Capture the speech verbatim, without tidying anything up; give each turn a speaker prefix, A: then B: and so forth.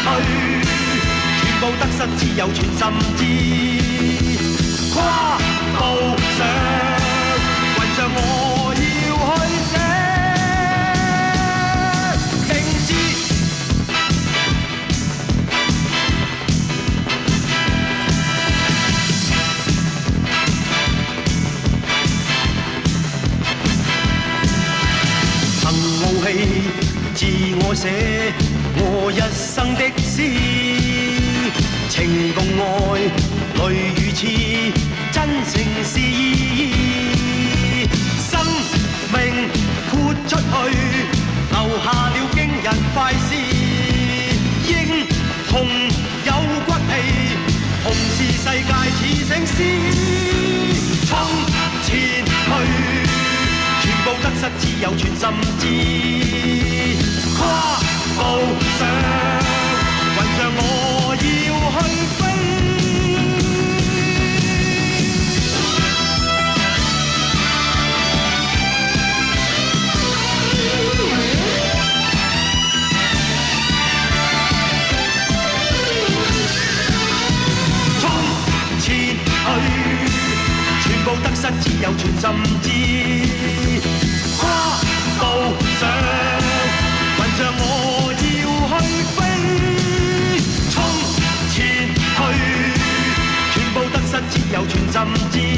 A: 去，全部得失只有全心知。跨步上雲上，我要去寫明知。曾傲氣，自我寫我一生的詩，情共愛，淚與痴，真誠是意。生命豁出去，留下了驚人快事。英雄有骨氣，同是世界似醒獅。衝前去，全部得失只有全心知。跨步上雲上，我要去飛。衝前去，全部得失只有全心知。跨步上雲上，我要去飛。衝前去，全部得失只有全心知。